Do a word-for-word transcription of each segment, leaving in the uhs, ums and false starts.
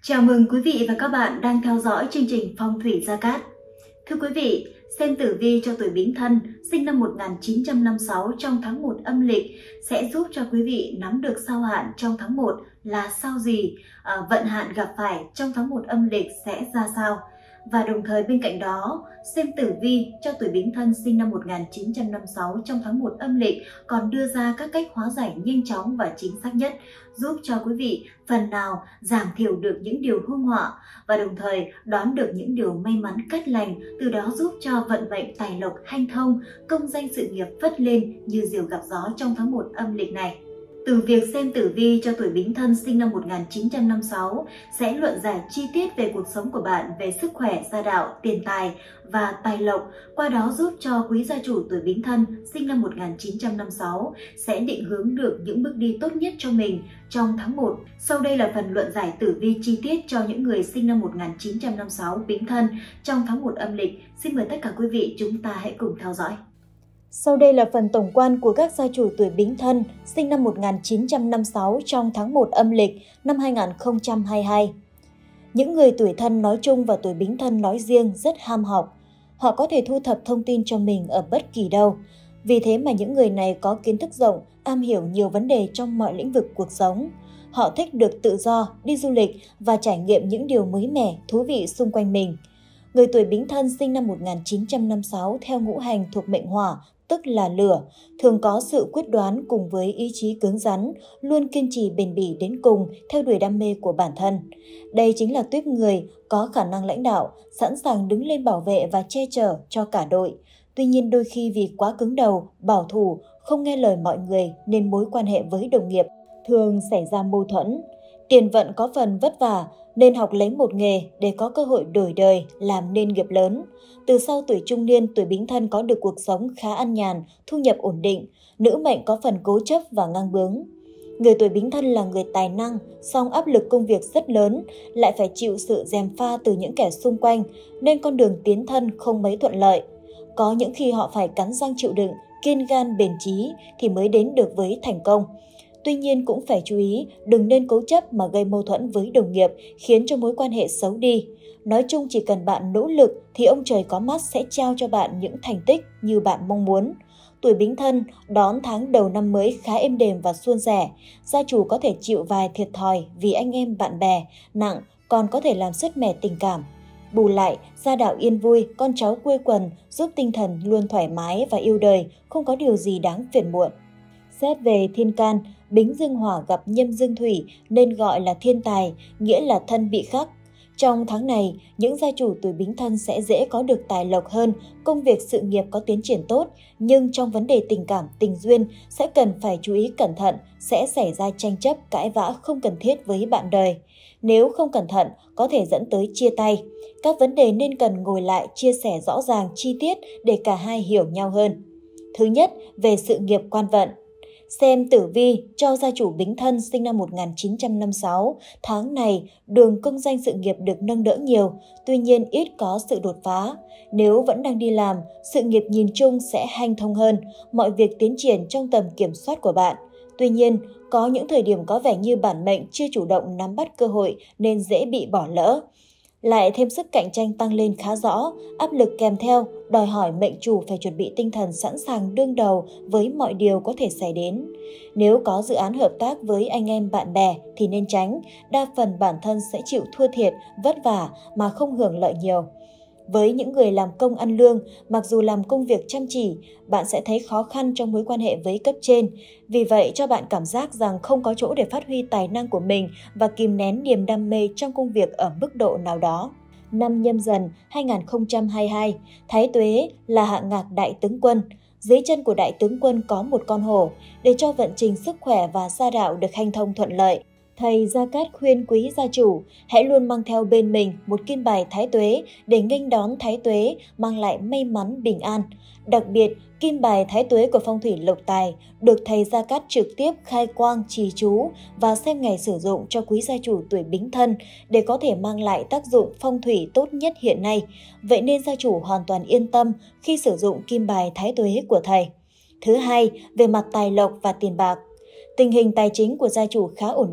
Chào mừng quý vị và các bạn đang theo dõi chương trình Phong thủy Gia Cát. Thưa quý vị, xem tử vi cho tuổi Bính Thân sinh năm một nghìn chín trăm năm mươi sáu trong tháng một âm lịch sẽ giúp cho quý vị nắm được sao hạn trong tháng một là sao gì, à, vận hạn gặp phải trong tháng một âm lịch sẽ ra sao. Và đồng thời bên cạnh đó, xem tử vi cho tuổi Bính Thân sinh năm một nghìn chín trăm năm mươi sáu trong tháng một âm lịch còn đưa ra các cách hóa giải nhanh chóng và chính xác nhất, giúp cho quý vị phần nào giảm thiểu được những điều hung họa và đồng thời đoán được những điều may mắn cát lành, từ đó giúp cho vận mệnh tài lộc hanh thông, công danh sự nghiệp phất lên như diều gặp gió trong tháng một âm lịch này. Từ việc xem tử vi cho tuổi Bính Thân sinh năm một nghìn chín trăm năm mươi sáu sẽ luận giải chi tiết về cuộc sống của bạn, về sức khỏe, gia đạo, tiền tài và tài lộc, qua đó giúp cho quý gia chủ tuổi Bính Thân sinh năm một nghìn chín trăm năm mươi sáu sẽ định hướng được những bước đi tốt nhất cho mình trong tháng một. Sau đây là phần luận giải tử vi chi tiết cho những người sinh năm một nghìn chín trăm năm mươi sáu Bính Thân trong tháng một âm lịch. Xin mời tất cả quý vị chúng ta hãy cùng theo dõi. Sau đây là phần tổng quan của các gia chủ tuổi Bính Thân sinh năm một nghìn chín trăm năm mươi sáu trong tháng một âm lịch năm hai nghìn không trăm hai mươi hai. Những người tuổi Thân nói chung và tuổi Bính Thân nói riêng rất ham học. Họ có thể thu thập thông tin cho mình ở bất kỳ đâu. Vì thế mà những người này có kiến thức rộng, am hiểu nhiều vấn đề trong mọi lĩnh vực cuộc sống. Họ thích được tự do, đi du lịch và trải nghiệm những điều mới mẻ, thú vị xung quanh mình. Người tuổi Bính Thân sinh năm một nghìn chín trăm năm mươi sáu theo ngũ hành thuộc mệnh hỏa, tức là lửa, thường có sự quyết đoán cùng với ý chí cứng rắn, luôn kiên trì bền bỉ đến cùng theo đuổi đam mê của bản thân. Đây chính là tuýp người có khả năng lãnh đạo, sẵn sàng đứng lên bảo vệ và che chở cho cả đội. Tuy nhiên đôi khi vì quá cứng đầu, bảo thủ, không nghe lời mọi người nên mối quan hệ với đồng nghiệp thường xảy ra mâu thuẫn. Tiền vận có phần vất vả nên học lấy một nghề để có cơ hội đổi đời, làm nên nghiệp lớn. Từ sau tuổi trung niên, tuổi Bính Thân có được cuộc sống khá an nhàn, thu nhập ổn định. Nữ mệnh có phần cố chấp và ngang bướng. Người tuổi Bính Thân là người tài năng, song áp lực công việc rất lớn, lại phải chịu sự gièm pha từ những kẻ xung quanh, nên con đường tiến thân không mấy thuận lợi. Có những khi họ phải cắn răng chịu đựng, kiên gan bền chí thì mới đến được với thành công. Tuy nhiên cũng phải chú ý đừng nên cố chấp mà gây mâu thuẫn với đồng nghiệp, khiến cho mối quan hệ xấu đi. Nói chung chỉ cần bạn nỗ lực thì ông trời có mắt sẽ trao cho bạn những thành tích như bạn mong muốn. Tuổi Bính Thân đón tháng đầu năm mới khá êm đềm và suôn sẻ. Gia chủ có thể chịu vài thiệt thòi vì anh em bạn bè, nặng còn có thể làm sứt mẻ tình cảm. Bù lại, gia đạo yên vui, con cháu quây quần, giúp tinh thần luôn thoải mái và yêu đời, không có điều gì đáng phiền muộn. Xét về thiên can, Bính dương hỏa gặp Nhâm dương thủy nên gọi là thiên tài, nghĩa là thân bị khắc. Trong tháng này, những gia chủ tuổi Bính Thân sẽ dễ có được tài lộc hơn, công việc sự nghiệp có tiến triển tốt, nhưng trong vấn đề tình cảm, tình duyên sẽ cần phải chú ý cẩn thận, sẽ xảy ra tranh chấp, cãi vã không cần thiết với bạn đời. Nếu không cẩn thận, có thể dẫn tới chia tay. Các vấn đề nên cần ngồi lại chia sẻ rõ ràng chi tiết để cả hai hiểu nhau hơn. Thứ nhất, về sự nghiệp quan vận. Xem tử vi cho gia chủ Bính Thân sinh năm một nghìn chín trăm năm mươi sáu, tháng này đường công danh sự nghiệp được nâng đỡ nhiều, tuy nhiên ít có sự đột phá. Nếu vẫn đang đi làm, sự nghiệp nhìn chung sẽ hanh thông hơn, mọi việc tiến triển trong tầm kiểm soát của bạn. Tuy nhiên, có những thời điểm có vẻ như bản mệnh chưa chủ động nắm bắt cơ hội nên dễ bị bỏ lỡ. Lại thêm sức cạnh tranh tăng lên khá rõ, áp lực kèm theo, đòi hỏi mệnh chủ phải chuẩn bị tinh thần sẵn sàng đương đầu với mọi điều có thể xảy đến. Nếu có dự án hợp tác với anh em bạn bè thì nên tránh, đa phần bản thân sẽ chịu thua thiệt, vất vả mà không hưởng lợi nhiều. Với những người làm công ăn lương, mặc dù làm công việc chăm chỉ, bạn sẽ thấy khó khăn trong mối quan hệ với cấp trên. Vì vậy, cho bạn cảm giác rằng không có chỗ để phát huy tài năng của mình và kìm nén niềm đam mê trong công việc ở mức độ nào đó. Năm Nhâm Dần hai nghìn không trăm hai mươi hai, Thái Tuế là hạ ngạc đại tướng quân. Dưới chân của đại tướng quân có một con hổ, để cho vận trình sức khỏe và gia đạo được hanh thông thuận lợi. Thầy Gia Cát khuyên quý gia chủ hãy luôn mang theo bên mình một kim bài Thái Tuế để nghênh đón Thái Tuế, mang lại may mắn bình an. Đặc biệt, kim bài Thái Tuế của phong thủy lộc tài được thầy Gia Cát trực tiếp khai quang trì chú và xem ngày sử dụng cho quý gia chủ tuổi Bính Thân để có thể mang lại tác dụng phong thủy tốt nhất hiện nay. Vậy nên gia chủ hoàn toàn yên tâm khi sử dụng kim bài Thái Tuế của thầy. Thứ hai, về mặt tài lộc và tiền bạc. Tình hình tài chính của gia chủ khá ổn định,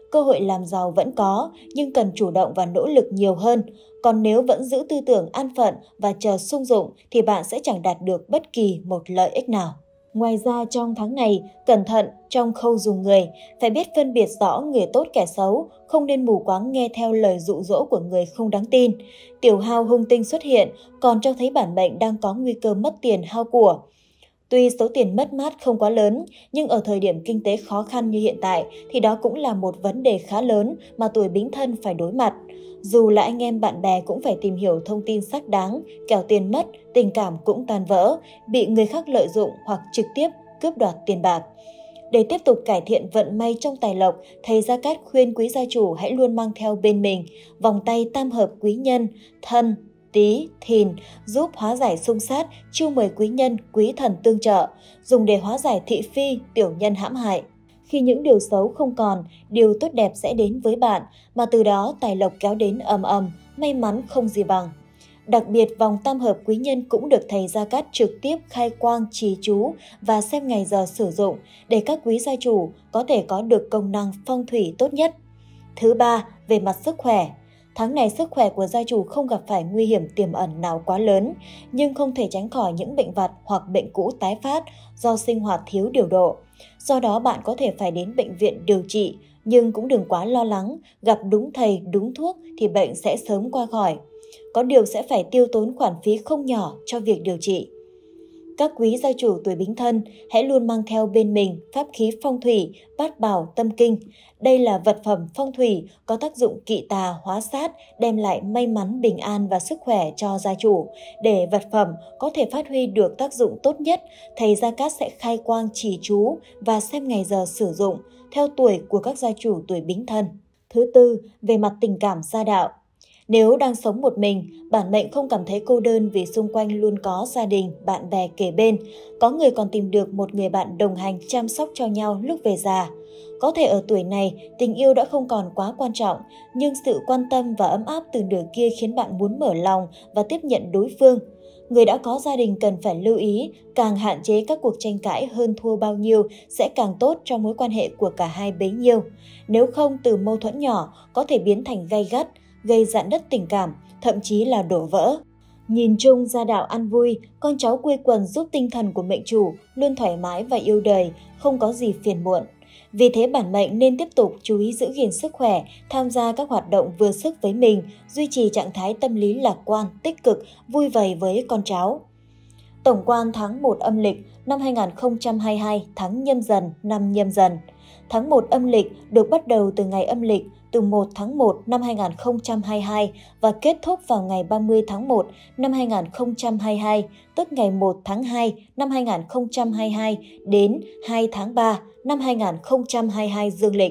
cơ hội làm giàu vẫn có, nhưng cần chủ động và nỗ lực nhiều hơn. Còn nếu vẫn giữ tư tưởng an phận và chờ sung dụng thì bạn sẽ chẳng đạt được bất kỳ một lợi ích nào. Ngoài ra trong tháng này, cẩn thận trong khâu dùng người, phải biết phân biệt rõ người tốt kẻ xấu, không nên mù quáng nghe theo lời dụ dỗ của người không đáng tin. Tiểu hao hung tinh xuất hiện còn cho thấy bản mệnh đang có nguy cơ mất tiền hao của. Tuy số tiền mất mát không quá lớn, nhưng ở thời điểm kinh tế khó khăn như hiện tại thì đó cũng là một vấn đề khá lớn mà tuổi Bính Thân phải đối mặt. Dù là anh em bạn bè cũng phải tìm hiểu thông tin xác đáng, kẻo tiền mất, tình cảm cũng tan vỡ, bị người khác lợi dụng hoặc trực tiếp cướp đoạt tiền bạc. Để tiếp tục cải thiện vận may trong tài lộc, thầy Gia Cát khuyên quý gia chủ hãy luôn mang theo bên mình vòng tay tam hợp quý nhân, Thân, Tý, Thìn, giúp hóa giải xung sát, chiêu mời quý nhân, quý thần tương trợ, dùng để hóa giải thị phi, tiểu nhân hãm hại. Khi những điều xấu không còn, điều tốt đẹp sẽ đến với bạn, mà từ đó tài lộc kéo đến ầm ầm, may mắn không gì bằng. Đặc biệt, vòng tam hợp quý nhân cũng được thầy Gia Cát trực tiếp khai quang trì chú và xem ngày giờ sử dụng để các quý gia chủ có thể có được công năng phong thủy tốt nhất. Thứ ba, về mặt sức khỏe. Tháng này sức khỏe của gia chủ không gặp phải nguy hiểm tiềm ẩn nào quá lớn, nhưng không thể tránh khỏi những bệnh vặt hoặc bệnh cũ tái phát do sinh hoạt thiếu điều độ. Do đó bạn có thể phải đến bệnh viện điều trị, nhưng cũng đừng quá lo lắng, gặp đúng thầy, đúng thuốc thì bệnh sẽ sớm qua khỏi. Có điều sẽ phải tiêu tốn khoản phí không nhỏ cho việc điều trị. Các quý gia chủ tuổi Bính Thân hãy luôn mang theo bên mình pháp khí phong thủy, bát bảo tâm kinh. Đây là vật phẩm phong thủy có tác dụng kỵ tà hóa sát, đem lại may mắn, bình an và sức khỏe cho gia chủ. Để vật phẩm có thể phát huy được tác dụng tốt nhất, thầy Gia Cát sẽ khai quang chỉ chú và xem ngày giờ sử dụng theo tuổi của các gia chủ tuổi Bính Thân. Thứ tư, về mặt tình cảm gia đạo. Nếu đang sống một mình, bản mệnh không cảm thấy cô đơn vì xung quanh luôn có gia đình, bạn bè kề bên. Có người còn tìm được một người bạn đồng hành chăm sóc cho nhau lúc về già. Có thể ở tuổi này, tình yêu đã không còn quá quan trọng, nhưng sự quan tâm và ấm áp từ nửa kia khiến bạn muốn mở lòng và tiếp nhận đối phương. Người đã có gia đình cần phải lưu ý, càng hạn chế các cuộc tranh cãi hơn thua bao nhiêu sẽ càng tốt cho mối quan hệ của cả hai bấy nhiêu. Nếu không, từ mâu thuẫn nhỏ có thể biến thành gay gắt, gây rạn nứt tình cảm, thậm chí là đổ vỡ. Nhìn chung, gia đạo an vui, con cháu quây quần giúp tinh thần của mệnh chủ luôn thoải mái và yêu đời, không có gì phiền muộn. Vì thế bản mệnh nên tiếp tục chú ý giữ gìn sức khỏe, tham gia các hoạt động vừa sức với mình, duy trì trạng thái tâm lý lạc quan, tích cực, vui vầy với con cháu. Tổng quan tháng một âm lịch năm hai nghìn không trăm hai mươi hai, tháng Nhâm Dần, năm Nhâm Dần. Tháng một âm lịch được bắt đầu từ ngày âm lịch từ một tháng một năm hai nghìn không trăm hai mươi hai và kết thúc vào ngày ba mươi tháng một năm hai nghìn không trăm hai mươi hai, tức ngày một tháng hai năm hai nghìn không trăm hai mươi hai đến hai tháng ba năm hai nghìn không trăm hai mươi hai dương lịch.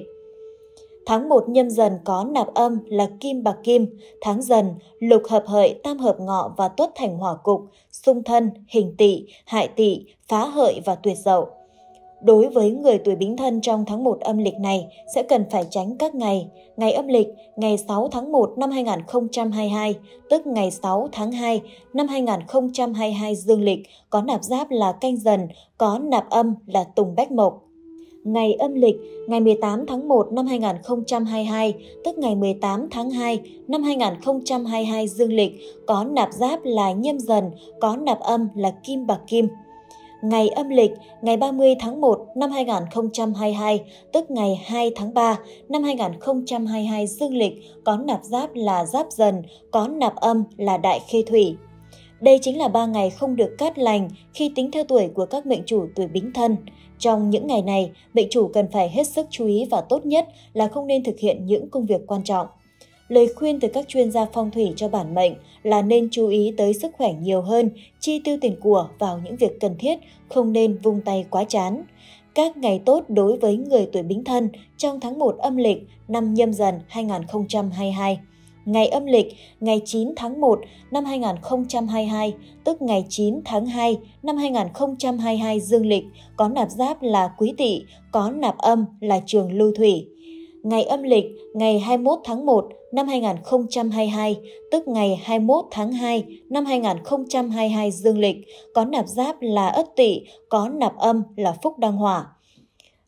Tháng một Nhâm Dần có nạp âm là kim bạc kim, tháng Dần lục hợp hợi, tam hợp ngọ và tuất thành hỏa cục, xung thân, hình tỵ, hại tỵ, phá hợi và tuyệt dậu. Đối với người tuổi Bính Thân trong tháng một âm lịch này sẽ cần phải tránh các ngày. Ngày âm lịch ngày sáu tháng một năm hai nghìn không trăm hai mươi hai, tức ngày sáu tháng hai năm hai nghìn không trăm hai mươi hai dương lịch, có nạp giáp là Canh Dần, có nạp âm là Tùng Bách Mộc. Ngày âm lịch ngày mười tám tháng một năm hai nghìn không trăm hai mươi hai, tức ngày mười tám tháng hai năm hai nghìn không trăm hai mươi hai dương lịch, có nạp giáp là Nhâm Dần, có nạp âm là Kim Bạc Kim. Ngày âm lịch ngày ba mươi tháng một năm hai nghìn không trăm hai mươi hai, tức ngày hai tháng ba năm hai nghìn không trăm hai mươi hai dương lịch, có nạp giáp là Giáp Dần, có nạp âm là Đại Khê Thủy. Đây chính là ba ngày không được cát lành khi tính theo tuổi của các mệnh chủ tuổi Bính Thân. Trong những ngày này, mệnh chủ cần phải hết sức chú ý và tốt nhất là không nên thực hiện những công việc quan trọng. Lời khuyên từ các chuyên gia phong thủy cho bản mệnh là nên chú ý tới sức khỏe nhiều hơn, chi tiêu tiền của vào những việc cần thiết, không nên vung tay quá chán. Các ngày tốt đối với người tuổi Bính Thân trong tháng một âm lịch năm Nhâm Dần hai nghìn không trăm hai mươi hai. Ngày âm lịch ngày chín tháng một năm hai nghìn không trăm hai mươi hai, tức ngày chín tháng hai năm hai nghìn không trăm hai mươi hai dương lịch, có nạp giáp là Quý Tỵ, có nạp âm là Trường Lưu Thủy. Ngày âm lịch ngày hai mươi mốt tháng một năm hai nghìn không trăm hai mươi hai, tức ngày hai mươi mốt tháng hai năm hai nghìn không trăm hai mươi hai dương lịch, có nạp giáp là Ất Tỵ, có nạp âm là Phúc Đăng Hỏa.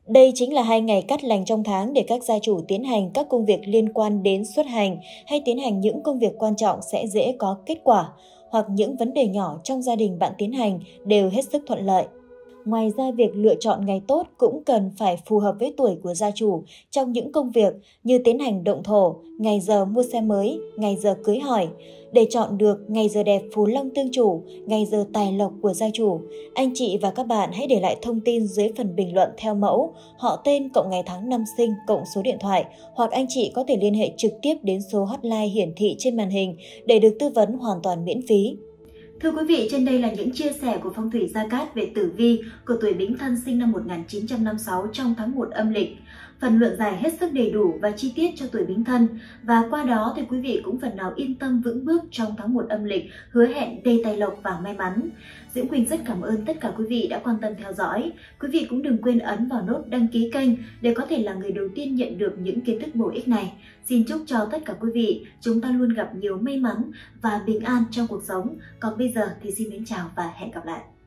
Đây chính là hai ngày cát lành trong tháng để các gia chủ tiến hành các công việc liên quan đến xuất hành hay tiến hành những công việc quan trọng sẽ dễ có kết quả, hoặc những vấn đề nhỏ trong gia đình bạn tiến hành đều hết sức thuận lợi. Ngoài ra, việc lựa chọn ngày tốt cũng cần phải phù hợp với tuổi của gia chủ trong những công việc như tiến hành động thổ, ngày giờ mua xe mới, ngày giờ cưới hỏi. Để chọn được ngày giờ đẹp phù long tương chủ, ngày giờ tài lộc của gia chủ, anh chị và các bạn hãy để lại thông tin dưới phần bình luận theo mẫu họ tên cộng ngày tháng năm sinh cộng số điện thoại, hoặc anh chị có thể liên hệ trực tiếp đến số hotline hiển thị trên màn hình để được tư vấn hoàn toàn miễn phí. Thưa quý vị, trên đây là những chia sẻ của Phong thủy Gia Cát về tử vi của tuổi Bính Thân sinh năm một nghìn chín trăm năm mươi sáu trong tháng một âm lịch. Phần luận giải hết sức đầy đủ và chi tiết cho tuổi Bính Thân, và qua đó thì quý vị cũng phần nào yên tâm vững bước trong tháng một âm lịch hứa hẹn đầy tài lộc và may mắn. Diễm Quỳnh rất cảm ơn tất cả quý vị đã quan tâm theo dõi. Quý vị cũng đừng quên ấn vào nút đăng ký kênh để có thể là người đầu tiên nhận được những kiến thức bổ ích này. Xin chúc cho tất cả quý vị chúng ta luôn gặp nhiều may mắn và bình an trong cuộc sống. Còn bây giờ thì xin mến chào và hẹn gặp lại.